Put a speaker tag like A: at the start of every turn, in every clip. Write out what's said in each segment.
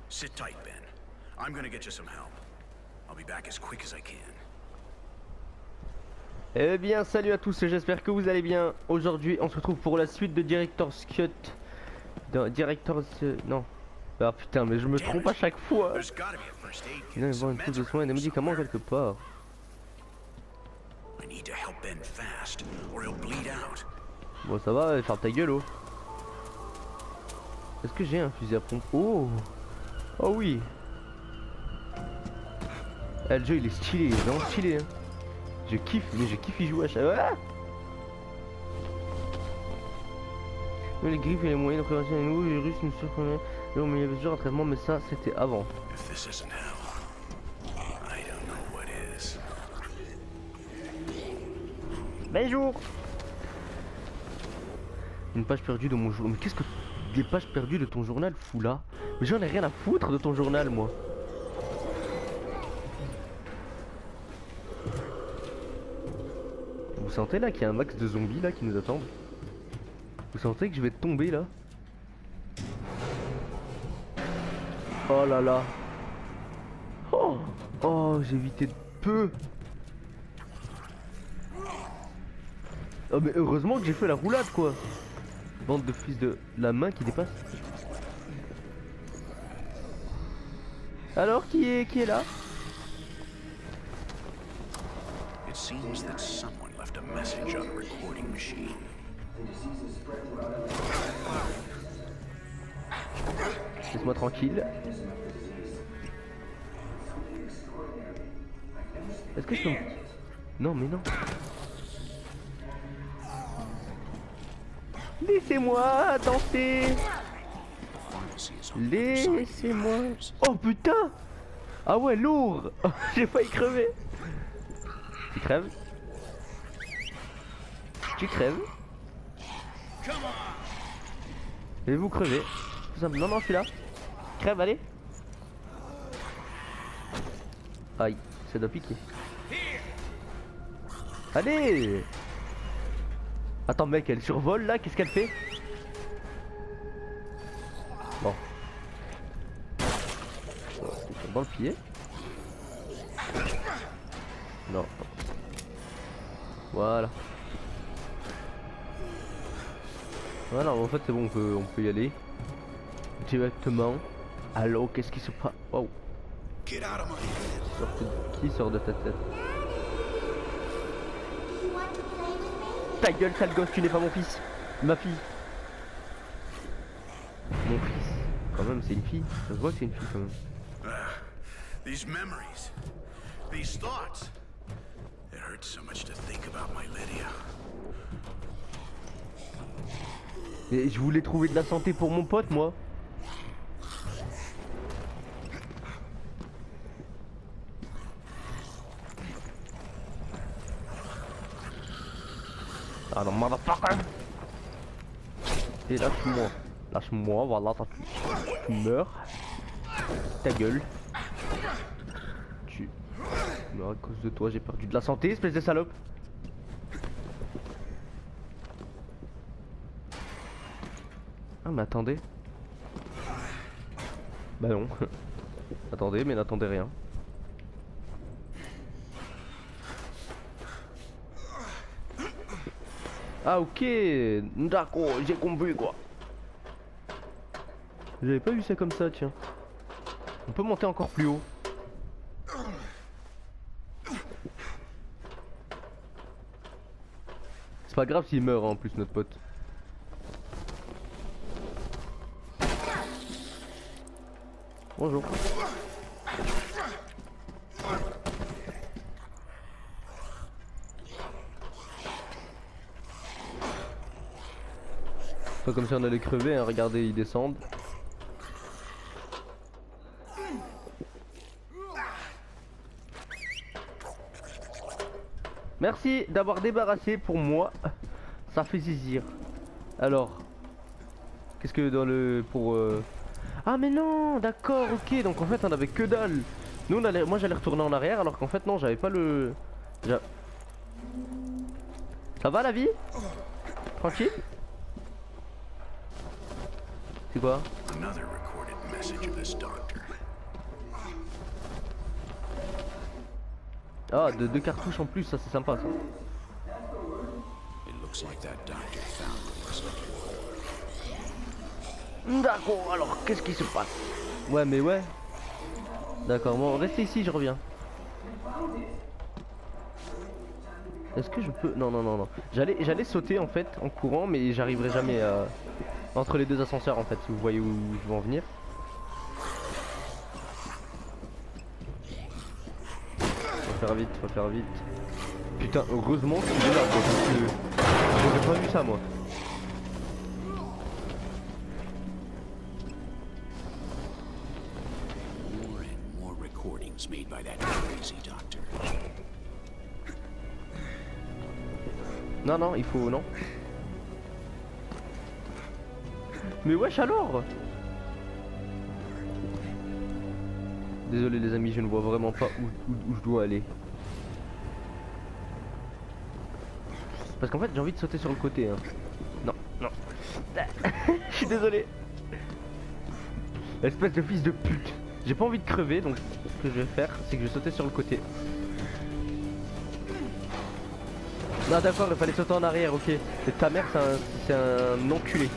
A: Sit tight, Ben. I'm gonna get you some help. I'll be back as quick as I can.
B: Eh bien, salut à tous, j'espère que vous allez bien. Aujourd'hui, on se retrouve pour la suite de Director's Cut. Non. Ah putain, mais je me trompe à chaque fois. Il doit y avoir une trousse de soins et des médicaments quelque part. Bon, ça va, ferme ta gueule, oh. Est-ce que j'ai un fusil à pompe? Oh. Oh oui. Eh, le jeu il est stylé, il est vraiment stylé, hein. Je kiffe, mais je kiffe y jouer à chaque... Ah, les griffes et les moyens de prévention, les nouveaux virus nous surprenaient. Mais il y avait toujours un traitement, mais ça c'était avant. Bonjour. Une page perdue de mon journal. Mais qu'est-ce que des pages perdues de ton journal fous là? Mais j'en ai rien à foutre de ton journal, moi. Vous sentez là qu'il y a un max de zombies là qui nous attendent? Vous sentez que je vais tomber là? Oh là là. Oh, oh, j'ai évité de peu. Oh mais heureusement que j'ai fait la roulade quoi. Bande de fils de la main qui dépasse. Alors qui est là?
A: It seems that someone left a message on a recording machine.
B: Laisse-moi tranquille. Est-ce que je peux... Non mais non. Laissez-moi danser. Laissez-moi. Oh putain. Ah ouais, lourd. J'ai failli crever. Tu crèves. Tu crèves. Et vous crevez. Non, non, je suis là. Crève, allez. Aïe, ça doit piquer. Allez. Attends mec, elle survole là, qu'est-ce qu'elle fait? Bon. Dans le pied. Non. Voilà. Voilà, en fait c'est bon, on peut y aller. Directement. Allô, qu'est-ce qui se passe? Wow. Qui sort de ta tête? Ta gueule, sale gosse, tu n'es pas mon fils. Ma fille. Mon fils. Quand même, c'est une fille. Ça se voit que c'est une fille quand même.
A: These memories, these thoughts. It hurts so much to think about my Lydia.
B: Et je voulais trouver de la santé pour mon pote, moi. Ah non, motherfucker. Et lâche-moi. Lâche-moi, voilà, tu meurs. Ta gueule. Tu meurs à cause de toi, j'ai perdu de la santé, espèce de salope. Ah mais attendez. Bah non. Attendez, mais n'attendez rien. Ah ok, d'accord, j'ai compris quoi. J'avais pas vu ça comme ça, tiens. On peut monter encore plus haut. C'est pas grave s'il meurt hein, en plus notre pote. Bonjour. Pas comme si on allait crever, hein. Regardez, ils descendent. Merci d'avoir débarrassé pour moi. Ça fait plaisir. Alors, qu'est-ce que dans le... pour... Ah mais non, d'accord, ok. Donc en fait on avait que dalle. Nous on allait... Moi j'allais retourner en arrière alors qu'en fait non, j'avais pas le... Ça va la vie? Tranquille? C'est quoi?
A: mischievous doctor.
B: Ah, deux cartouches en plus, ça c'est sympa ça.
A: It looks like that doctor found what he was looking for.
B: D'accord, alors qu'est-ce qui se passe? Ouais, mais ouais. D'accord, bon, restez ici, je reviens. Est-ce que je peux... Non, non, non, non. J'allais sauter en fait, en courant, mais j'arriverai jamais entre les deux ascenseurs en fait, si vous voyez où je veux en venir. Faut faire vite, faut faire vite. Putain, heureusement qu'il est là, quoi, parce que j'aurais pas vu ça, moi.
A: More and more recordings made by that crazy doctor.
B: Non, non, il faut... non. Mais wesh alors. Désolé les amis, je ne vois vraiment pas où je dois aller. Parce qu'en fait j'ai envie de sauter sur le côté hein. Non, non. Je suis désolé. Espèce de fils de pute. J'ai pas envie de crever, donc ce que je vais faire c'est que je vais sauter sur le côté. Non d'accord, il fallait sauter en arrière, ok. Et ta mère c'est un enculé.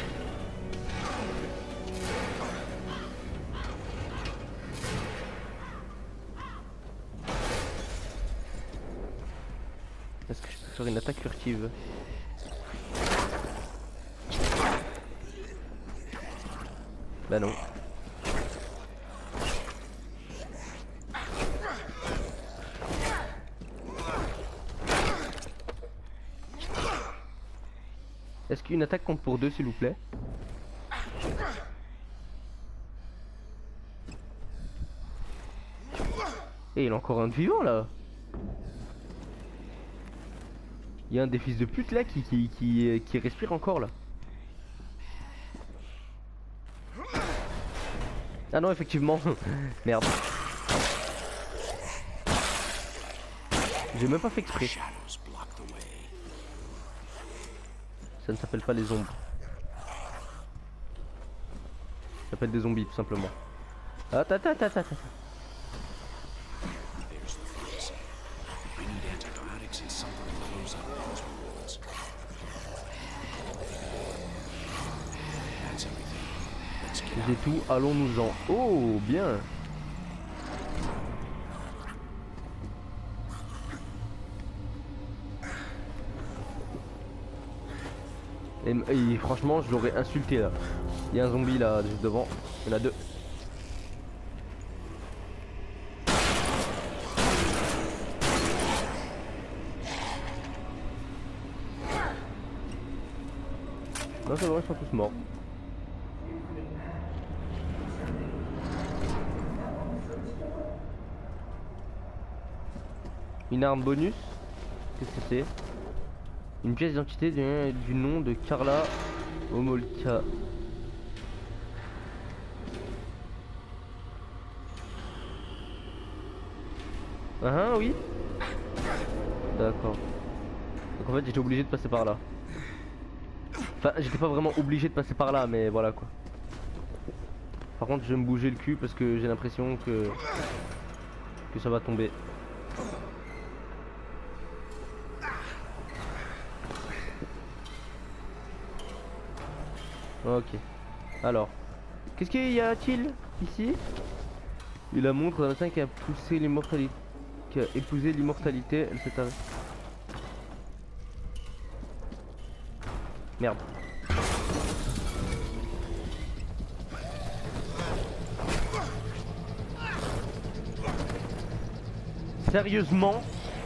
B: Est-ce que je peux faire une attaque furtive? Bah non. Est-ce qu'une attaque compte pour deux s'il vous plaît? Et il y a encore un de vivant là. Il y a un des fils de pute là qui respire encore là. Ah non effectivement. Merde. J'ai même pas fait exprès. Ça ne s'appelle pas les ombres. Ça s'appelle des zombies tout simplement. Attends. J'ai tout, allons-nous-en. Oh, bien. Et franchement, je l'aurais insulté là. Il y a un zombie là, juste devant. Il y en a deux. Non, c'est vrai, ils sont tous morts. Une arme bonus. Qu'est-ce que c'est? Une pièce d'identité du nom de Carla Homolka. Ah oui. D'accord. Donc en fait j'étais obligé de passer par là. Enfin j'étais pas vraiment obligé de passer par là mais voilà quoi. Par contre je vais me bouger le cul parce que j'ai l'impression que ça va tomber. Ok. Alors, qu'est-ce qu'il y a-t-il ici? Il la montre d'un médecin qui a poussé l'immortalité, qui a épousé l'immortalité. Elle s'est arrêtée. Merde. Sérieusement?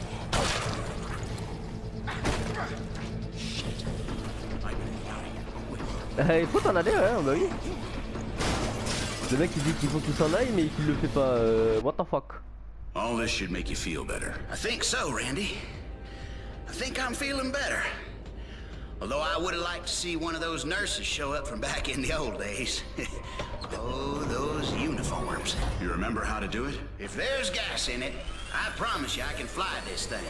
B: Il faut t'en aller, ouais, bah oui. Le mec il dit qu'il faut qu'il s'en aille mais qu'il le fait pas. What the fuck?
A: All this should make you feel better. I think so, Randy. I think I'm feeling better. Although I would have liked to see one of those nurses show up from back in the old days. Oh, those uniforms. You remember how to do it? If there's gas in it, I promise you I can fly this thing.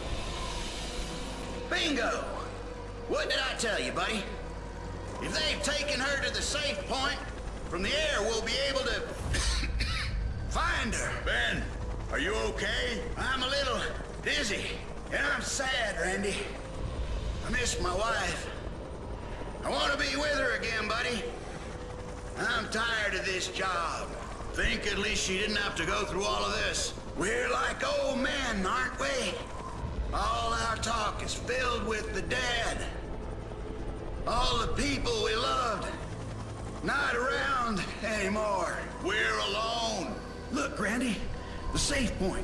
A: Bingo! What did I tell you, buddy? If they've taken her to the safe point, From the air, we'll be able to find her. Ben, are you okay? I'm a little dizzy, and I'm sad, Randy. I miss my wife. I want to be with her again, buddy. I'm tired of this job. Think at least she didn't have to go through all of this. We're like old men, aren't we? All our talk is filled with the dead. All the people we loved, not around anymore. We're alone. Look, Randy, the safe point.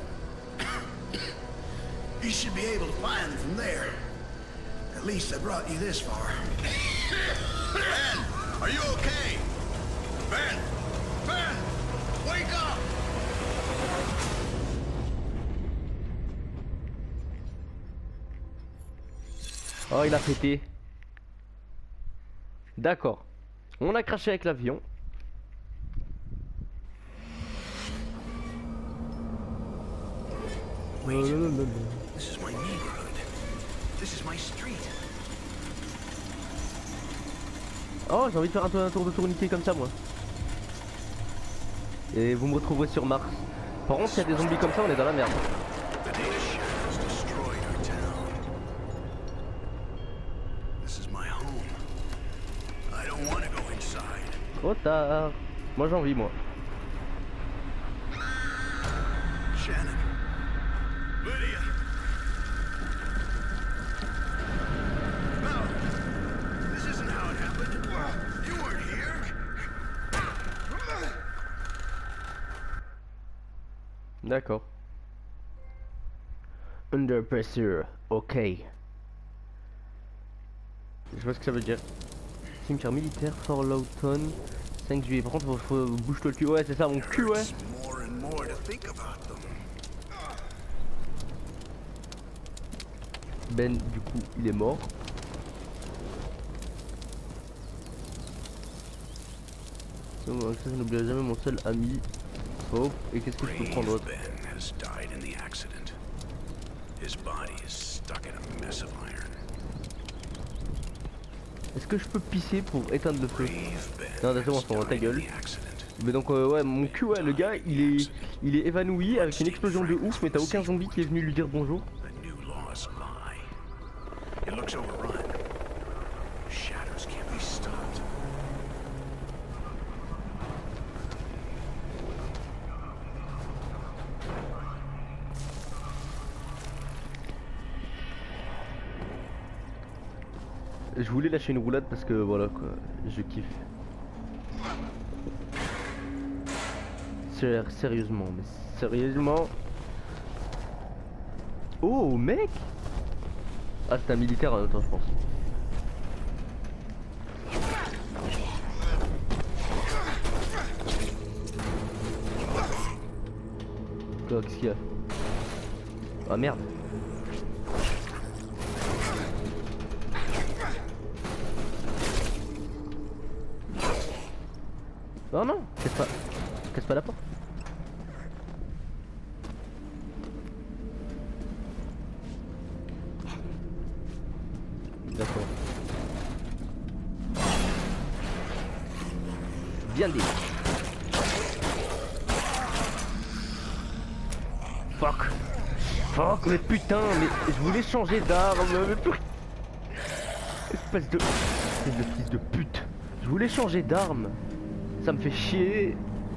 A: You should be able to find them from there. At least I brought you this far. Ben, are you okay? Ben! Ben! Wake up!
B: Oh, il a pété. D'accord. On a craché avec l'avion.
A: This is my neighborhood. This is my street.
B: Oh, j'ai envie de faire un tour de tourniquet comme ça, moi. Et vous me retrouverez sur Mars. Par contre, s'il y a des zombies comme ça, on est dans la merde. Trop tard. Moi j'ai envie, moi.
A: Shannon. Lydia. No. This isn't how it happened. You weren't here.
B: D'accord. Under pressure. Ok. Je vois ce que ça veut dire. Cimetière militaire, Fort Lawton, 5 juillet. Par contre, faut bouge-toi le cul. Ouais, c'est ça, mon cul, ouais. Ben, du coup, il est mort. Ça, je n'oublierai jamais mon seul ami. Oh, et qu'est-ce que je peux prendre d'autre? Est-ce que je peux pisser pour éteindre le feu? Non, d'accord, on ta gueule. Mais donc, ouais, mon cul, ouais, le gars, il est évanoui avec une explosion de ouf, mais t'as aucun zombie qui est venu lui dire bonjour. Je voulais lâcher une roulade parce que voilà quoi, je kiffe. Sérieusement, mais sérieusement. Oh mec. Ah c'est un militaire en même temps je pense. Quoi, qu'est-ce qu'il y a? Ah merde. Oh non, casse pas la porte. D'accord. Bien dit. Fuck, mais putain, mais je voulais changer d'arme, mais plus... Espèce de fils de pute. Je voulais changer d'arme. Ça me fait chier.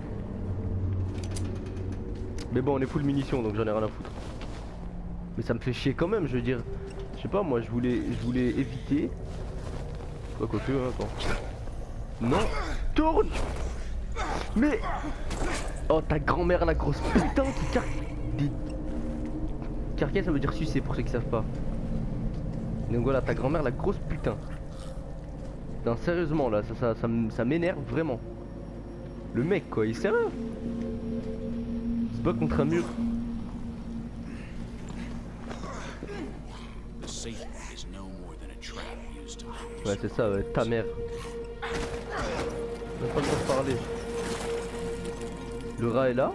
B: Mais bon, on est full munitions donc j'en ai rien à foutre. Mais ça me fait chier quand même, je veux dire. Je sais pas, moi je voulais éviter. Quoi que, hein, attends. Non, tourne. Mais oh ta grand-mère la grosse putain qui carquet ça veut dire sucer pour ceux qui savent pas. Donc voilà, ta grand-mère la grosse putain. Non sérieusement là, ça m'énerve vraiment. Le mec quoi, il est sérieux. Il se bat contre un mur. Ouais c'est ça, ouais, ta mère. On n'a pas le temps de parler. Le rat est là.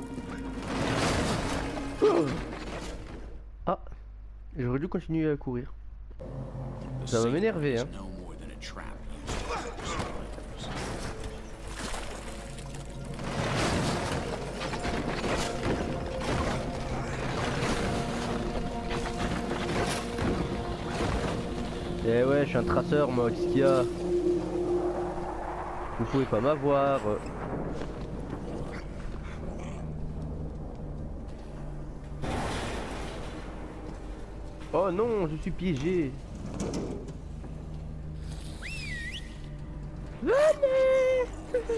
B: Ah, j'aurais dû continuer à courir. Ça va m'énerver hein. Eh ouais, je suis un traceur moi, qu'est-ce qu'il y a? Vous pouvez pas m'avoir. Oh non, je suis piégé. Venez.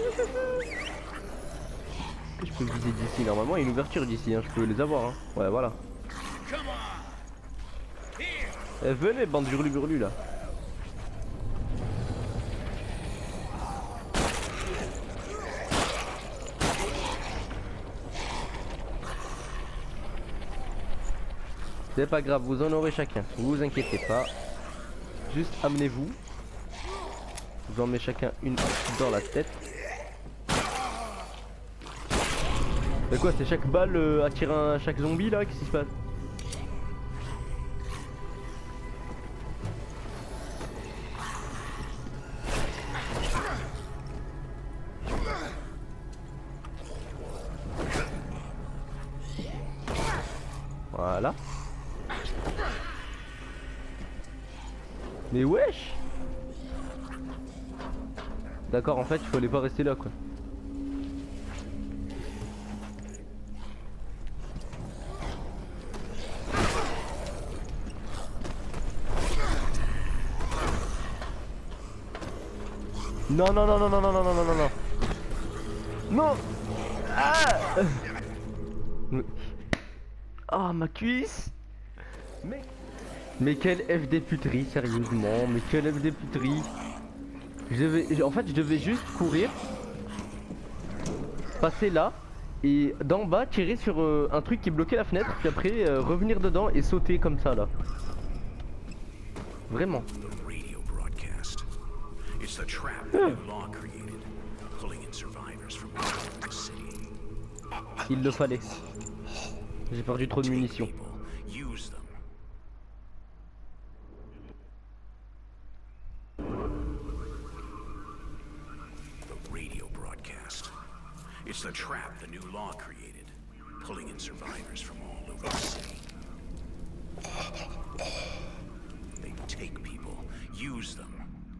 B: Je peux viser d'ici, normalement il y a une ouverture d'ici, hein. Je peux les avoir. Hein. Ouais, voilà. Eh, venez, bande d'hurlu-burlu là. C'est pas grave, vous en aurez chacun, vous inquiétez pas. Juste amenez-vous. Je vous en mets chacun une dans la tête. Mais quoi, c'est chaque balle attire chaque zombie là? Qu'est-ce qui se passe? Voilà. Mais wesh! D'accord, en fait, il fallait pas rester là quoi. Non, non, non, non, non, non, non, non, non, non, non. Non! Ah! Ah, ma cuisse! Mais quelle FD puterie, sérieusement, mais quelle FD puterie. En fait, je devais juste courir, passer là, et d'en bas tirer sur un truc qui bloquait la fenêtre, puis après revenir dedans et sauter comme ça là. Vraiment. Il le fallait. J'ai perdu trop de munitions.
A: It's the trap the new law created, pulling in survivors from all over the city. They take people, use them.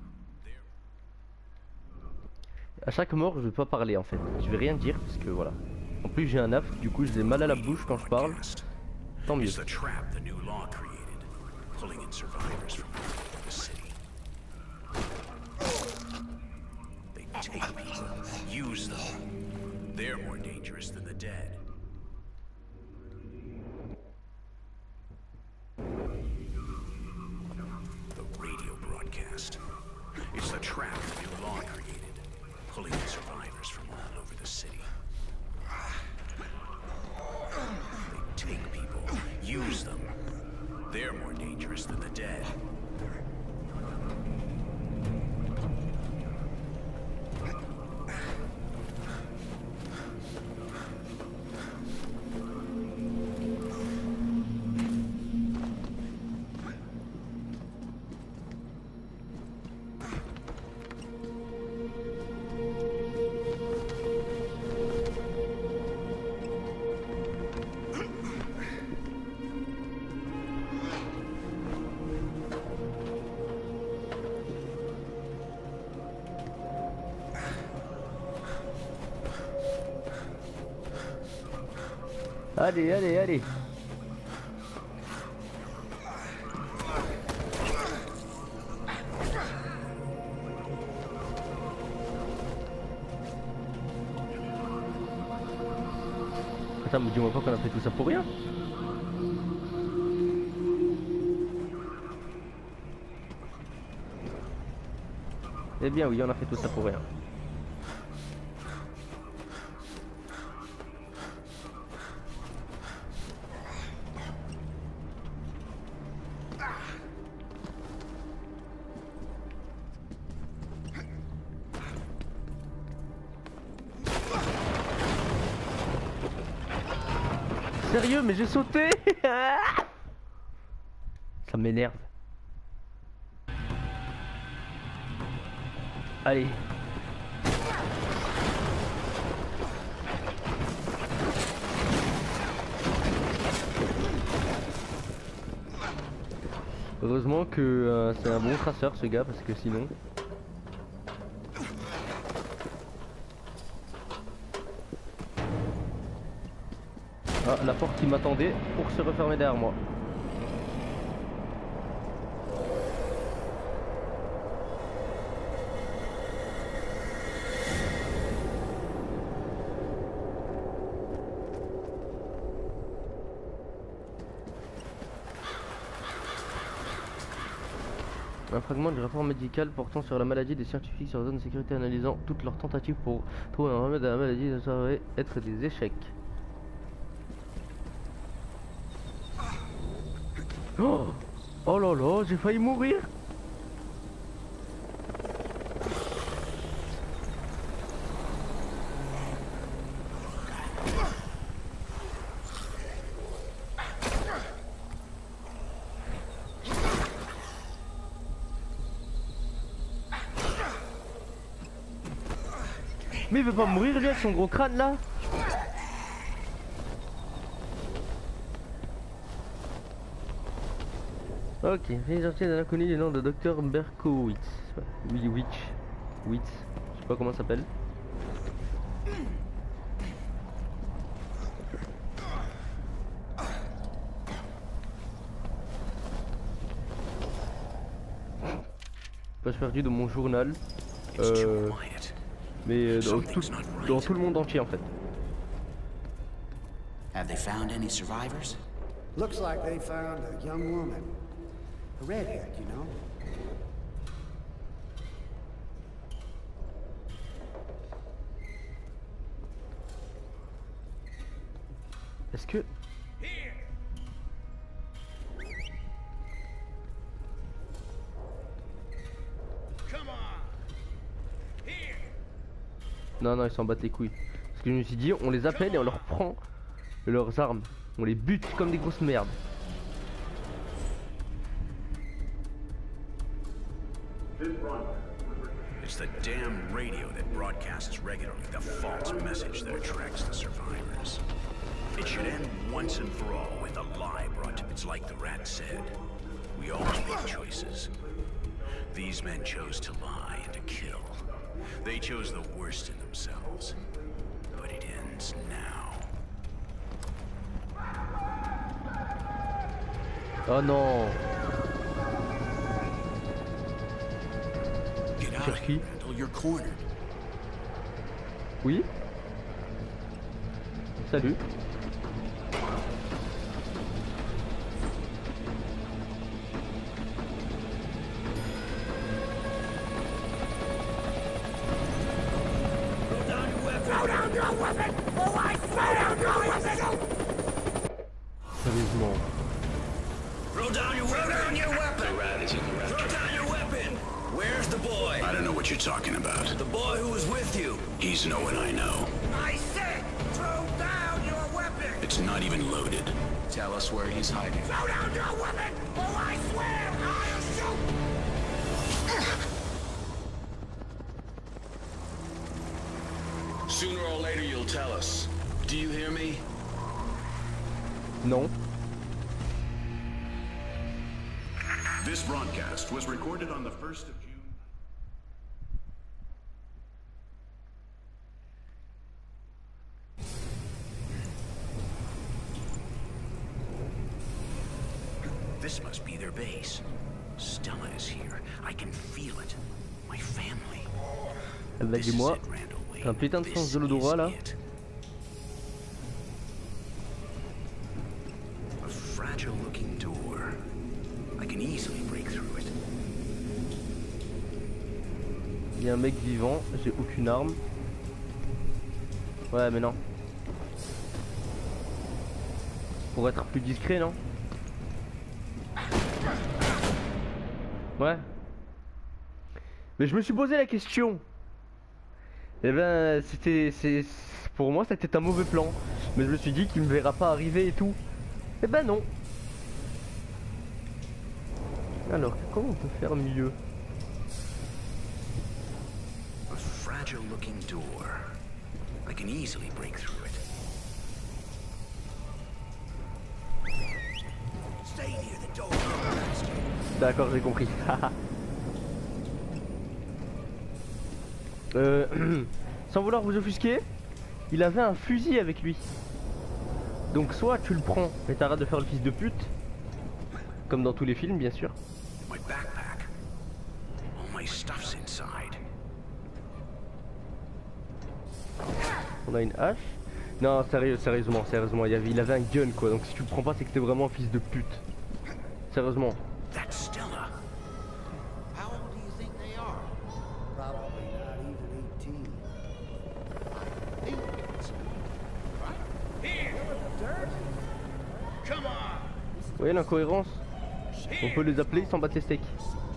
B: À chaque mort, je vais pas parler en fait. Je vais rien dire parce que voilà. En plus, j'ai un afte, du coup, j'ai mal à la bouche quand je parle. Tant mieux.
A: It's the trap the new law created, pulling in survivors from all over the city. They take people, use them. They're more dangerous than the dead. The radio broadcast. It's the trap the new law created, pulling in survivors from all over the city. They take people, use them. They're more dangerous than the dead.
B: Allez, allez, allez. Attends, mais dis-moi pas qu'on a fait tout ça pour rien. Eh bien oui, on a fait tout ça pour rien. Sérieux, mais j'ai sauté. Ça m'énerve. Allez. Heureusement que c'est un bon traceur ce gars parce que sinon... Ah, la porte qui m'attendait pour se refermer derrière moi. Un fragment du rapport médical portant sur la maladie des scientifiques sur la zone de sécurité analysant toutes leurs tentatives pour trouver un remède à la maladie ne saurait être des échecs. Oh, oh là là, j'ai failli mourir. Mais il veut pas mourir lui avec son gros crâne là. Ok, les sorties d'un inconnu du nom de Dr Berkowitz. Witch. Je sais pas comment ça s'appelle. Page perdue de mon journal. Mais dans tout le monde entier en fait.
A: Have they found any survivors?
C: Looks like they found a young woman. A redhead, you know?
B: Est-ce que... Non, non, ils s'en battent les couilles. Parce que je me suis dit, on les appelle et on leur prend leurs armes. On les bute comme des grosses merdes.
A: It's the damn radio that broadcasts regularly the false message that attracts the survivors. It should end once and for all with a lie brought to it's like the rat said. We all make choices. These men chose to lie and to kill. They chose the worst in themselves. But it ends now.
B: Oh non.
A: Get out of here, Randall. You're cornered.
B: Oui. Salut. Sérieusement.
A: Throw down your weapon! The rat is in the rat. Throw down your weapon! Where's the boy? I don't know what you're talking about. The boy who was with you. He's no one I know. I said, throw down your weapon! It's not even loaded. Tell us where he's hiding. Throw down your weapon, or I swear I'll shoot! Sooner or later you'll tell us. Do you hear me?
B: Non.
D: This broadcast was recorded on the 1st of June.
A: This must be their base. Stella is here. I can feel it. My family.
B: Elle m'a dit moi, t'as un putain de sens de l'odorat là.
A: A fragile looking door. I can easily break through it.
B: Il y a un mec vivant, j'ai aucune arme. Ouais mais non. Pour être plus discret non? Ouais. Mais je me suis posé la question. Et ben pour moi c'était un mauvais plan. Mais je me suis dit qu'il me verra pas arriver et tout. Et ben non. Alors comment on peut faire mieux?
A: A fragile looking door. I can easily break through it. Stay near the door.
B: D'accord, j'ai compris. Sans vouloir vous offusquer, il avait un fusil avec lui. Donc soit tu le prends et t'arrêtes de faire le fils de pute, comme dans tous les films bien sûr.
A: My backpack. All my stuff's inside.
B: On a une hache. Non, sérieusement, il avait un gun quoi. Donc si tu le prends pas, c'est que t'es vraiment un fils de pute. Sérieusement.
A: That's Stella.
C: How old do you think they are? Probably not even 18.
A: Here. Come on.
B: Vous voyez l'incohérence? On peut les appeler, ils s'en battent les steaks.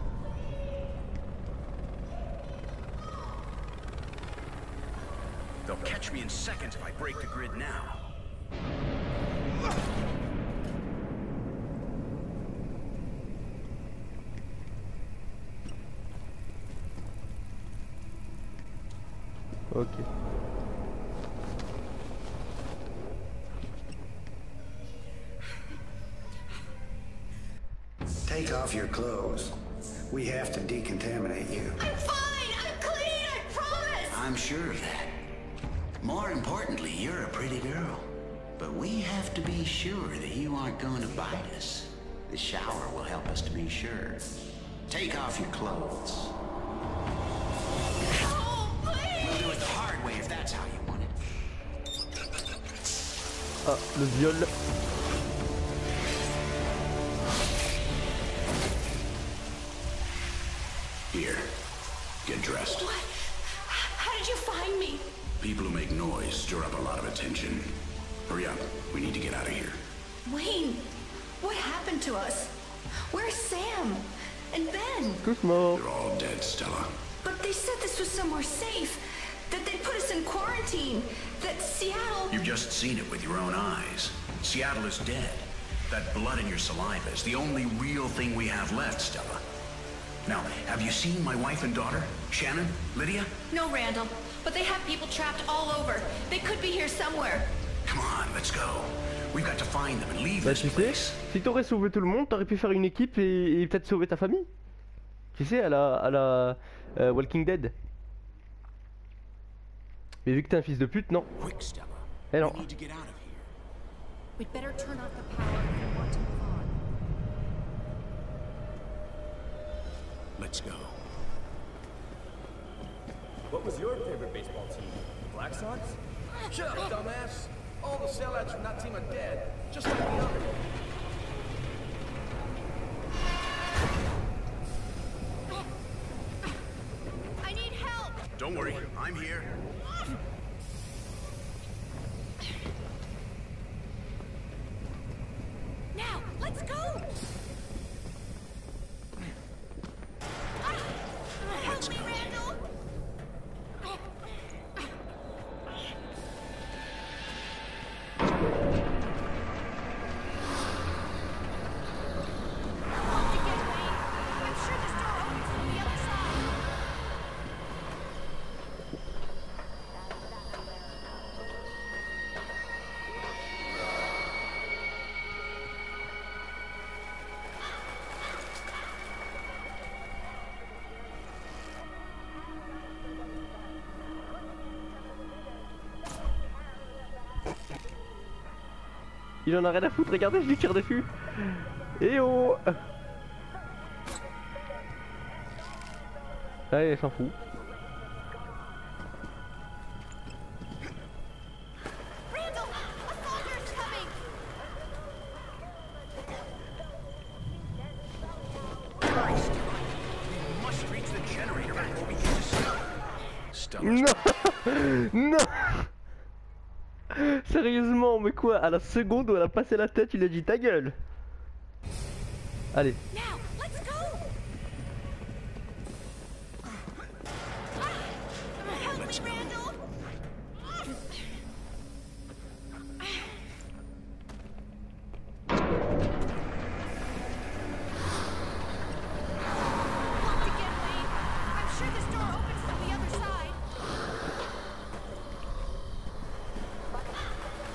A: They'll catch me in seconds if I break the grid now.
B: Ok.
C: Take off your clothes. We have to decontaminate you.
E: I'm fine! I'm clean! I promise!
A: I'm sure of that. More importantly, you're a pretty girl. But we have to be sure that you aren't going to bite us. The shower will help us to be sure. Take off your clothes.
E: Oh,
A: We'll
E: please!
A: do it the hard way if that's how you want it.
B: Ah, le viol.
D: Here, get dressed.
E: What? How did you find me?
D: People who make noise stir up a lot of attention. Hurry up, we need to get out of here.
E: Wayne, what happened to us? Where's Sam? And Ben?
B: Tous morts.
D: They're all dead, Stella.
E: But they said this was somewhere safe. That they'd put us in quarantine. That Seattle...
A: You've just seen it with your own eyes. Seattle is dead. That blood in your saliva is the only real thing we have left, Stella. Now, have you seen my wife and daughter? Shannon? Lydia?
E: No, Randall. But they have people trapped all over. They could be here somewhere.
A: Come on, let's go. We've got to find them and leave
B: Bah
A: this
B: tu sais,
A: place.
B: si t'aurais sauvé tout le monde, t'aurais pu faire une équipe et peut-être sauver ta famille. Tu sais, à la Walking Dead. Mais vu que t'es un fils de pute, non.
A: Quick, Stella.
B: Eh non.
A: We need to get out of here.
F: We'd better turn off the power if we want to move on.
A: Let's go.
G: What was your favorite baseball team? Black Sox? Shut up, dumbass! All the sellouts from that team are dead, just like the other.
E: I need help!
A: Don't worry, I'm here.
E: Now, let's go! Help me, Randall! I'm sure this door opens from the other side.
B: Il en a rien à foutre, regardez, je lui tire dessus. Eh oh. Allez, il s'en fout.
E: Randall, a soldier's coming!
A: We must reach the generator before we get to Stella. Stella.
B: Non. Non. Sérieusement, mais quoi? À la seconde où elle a passé la tête, il a dit ta gueule. Allez.
E: Now, let's go! Help me, Randall! Want to get Wayne? I'm sure this door opens from the other side.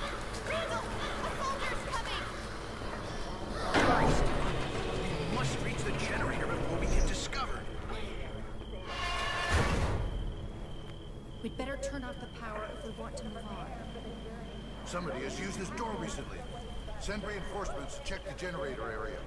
E: Randall, a soldier's coming!
A: We must reach
H: Somebody has used this door recently. Send reinforcements to check the generator area.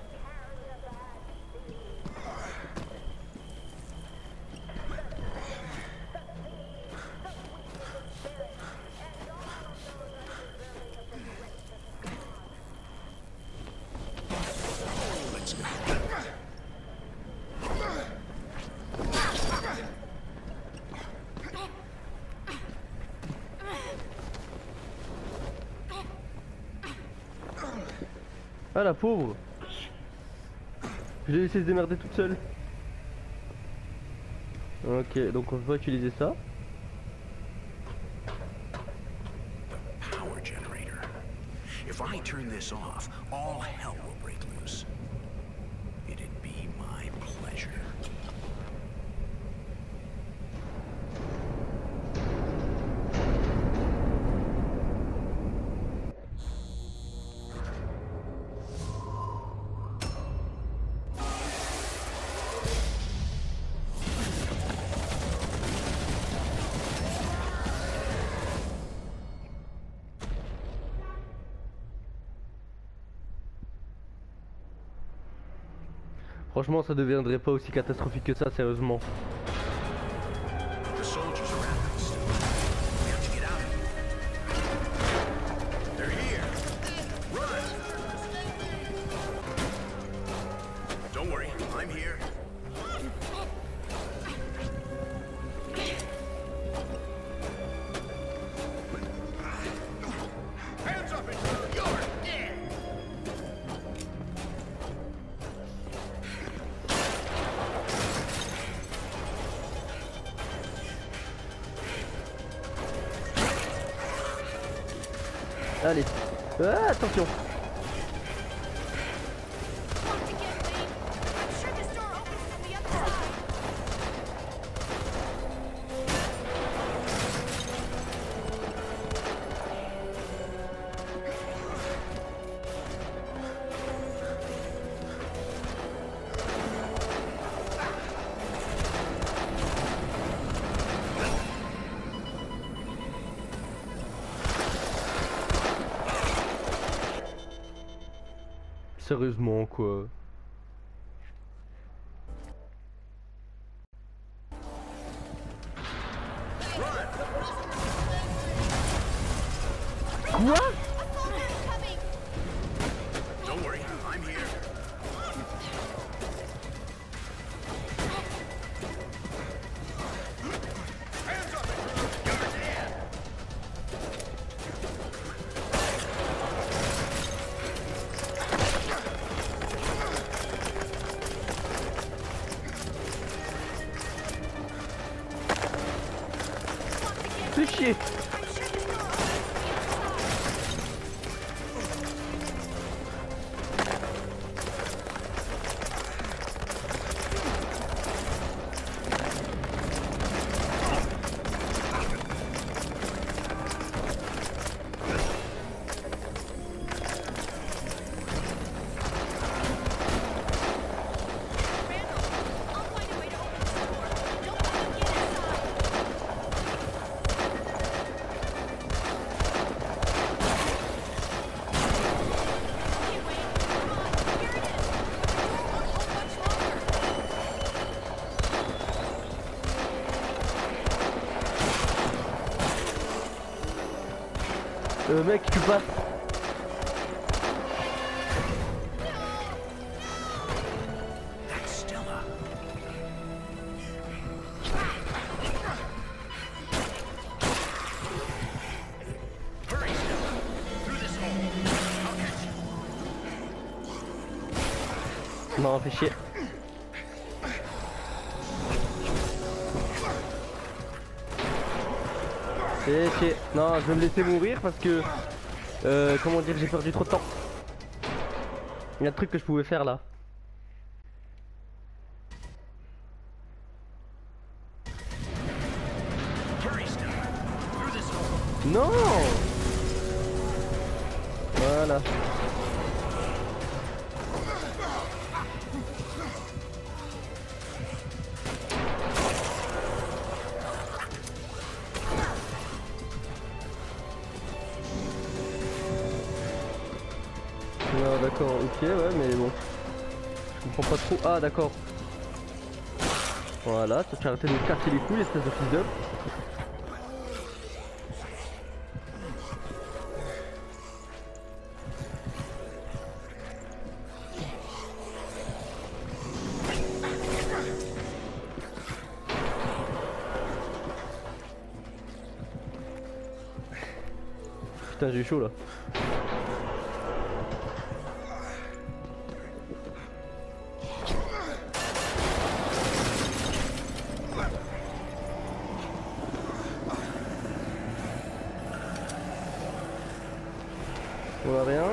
B: Ah la pauvre. Je l'ai laissé se démerder toute seule. Ok, donc on va utiliser ça.
D: Power generator. If I turn this off, all hell will break loose. It'd be my pleasure.
B: Franchement, ça deviendrait pas aussi catastrophique que ça, sérieusement.
D: The soldiers are after us. We have to get out of here. They're here. Run! Don't worry, I'm here. Hands up, intruder! You're dead!
B: Allez. Ah, attention. Sérieusement quoi. Quoi?
D: Don't worry, I'm here. Hands up, intruder! You're dead!
B: Fais chier. Mec, tu passes.
D: That's Stella. Hurry, Stella. Through this hole. I'll catch you.
B: Non, fais chier. Fais chier. Non, je vais me laisser mourir parce que... comment dire, j'ai perdu trop de temps. Il y a un truc que je pouvais faire là.
D: Hurry, Stella. Through this hole.
B: Non. Voilà. Non, d'accord, ok, ouais, mais bon. Je comprends pas trop. Ah, d'accord. Voilà, tu as arrêté de me casser les couilles, espèce de fils d'up. Putain, j'ai eu chaud là. On voit rien.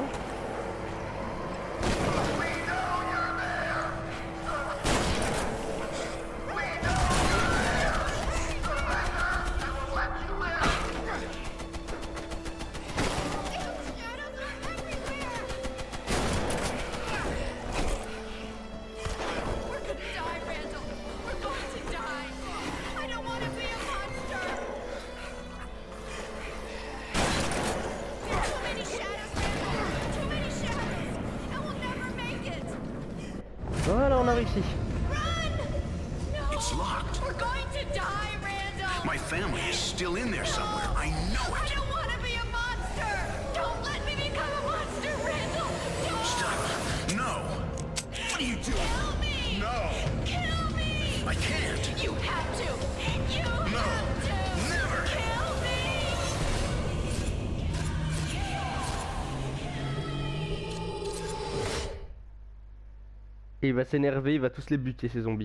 B: Voilà, on a réussi.
D: It's locked.
E: We're going to die, Randall!
D: My family is still in there somewhere. I know
E: I
D: it.
E: don't want to be a monster! Don't let me become a monster, Randall! Don't!
D: Stella, no. What are you doing?
E: Kill me!
D: No.
E: Kill me!
D: I can't.
E: You have to! You have to!
D: Never.
E: Kill me!
B: Et il va s'énerver, il va tous les buter ces zombies.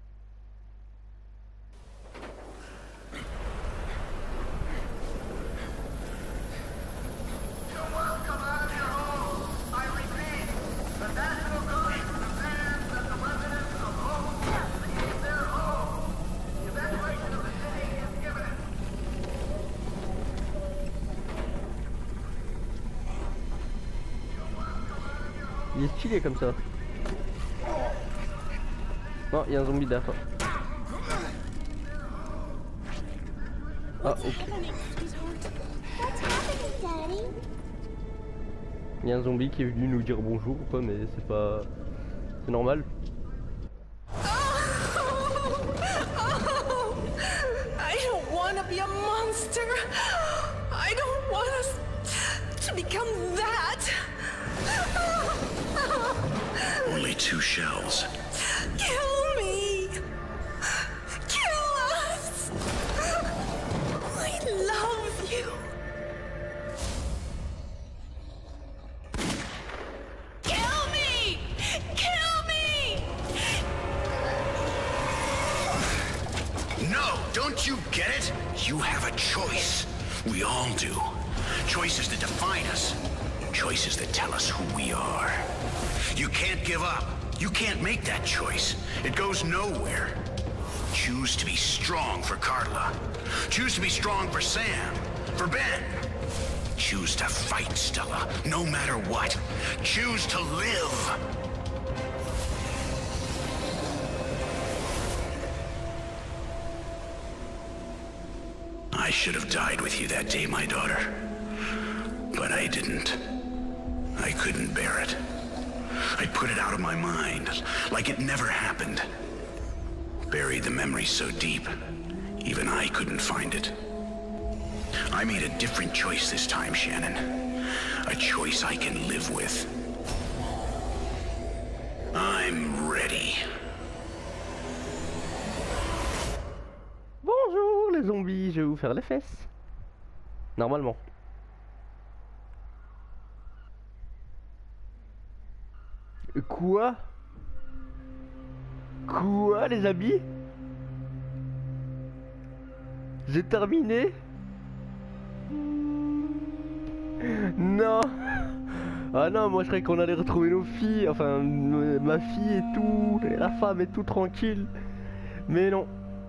B: Il est stylé comme ça. Non, il y a un zombie derrière. Ah, ok. Il y a un zombie qui est venu nous dire bonjour ou quoi, mais c'est pas... C'est normal.
E: I don't want to be a monster. I don't want us to become that.
D: Only 2 shells.
E: Kill me. Kill us. I love you. Kill me. Kill me.
D: No, don't you get it? You have a choice. We all do. Choices that define us. Choices that tell us who we are. You can't give up. You can't make that choice. It goes nowhere. Choose to be strong for Carla. Choose to be strong for Sam. For Ben. Choose to fight, Stella, no matter what. Choose to live. I should have died with you that day, my daughter. But I didn't. I couldn't bear it. I put it out of my mind, like it never happened. Buried the memory so deep, even I couldn't find it. I made a different choice this time, Shannon. A choice I can live with. I'm ready.
B: Bonjour les zombies, je vais vous faire les fesses. Normalement. Quoi? Quoi les amis? J'ai terminé? Non. Ah non, moi je croyais qu'on allait retrouver nos filles, enfin ma fille et tout, et la femme et tout tranquille. Mais non.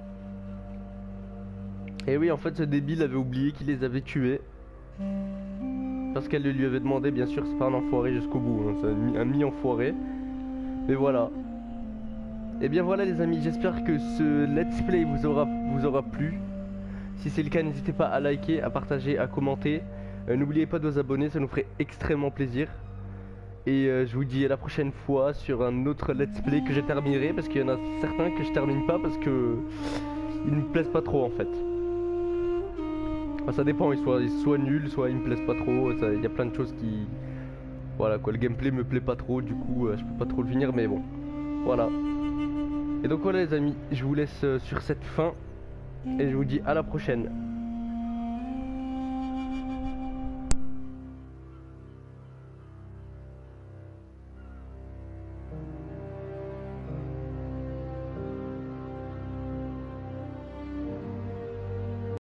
B: Et oui, en fait ce débile avait oublié qu'il les avait tués. Parce qu'elle le lui avait demandé, bien sûr, c'est pas un enfoiré jusqu'au bout, hein, c'est un mi-enfoiré. Mais voilà. Et bien voilà les amis, j'espère que ce let's play vous aura plu. Si c'est le cas, n'hésitez pas à liker, à partager, à commenter. N'oubliez pas de vous abonner, ça nous ferait extrêmement plaisir. Et je vous dis à la prochaine fois sur un autre let's play que je terminerai, parce qu'il y en a certains que je termine pas parce que ils me plaisent pas trop en fait. Enfin, ça dépend, ils soient nuls, soit ils me plaisent pas trop. Il y a plein de choses qui... Voilà quoi, le gameplay me plaît pas trop, du coup je peux pas trop le finir, mais bon. Voilà. Et donc voilà les amis, je vous laisse sur cette fin. Et je vous dis à la prochaine.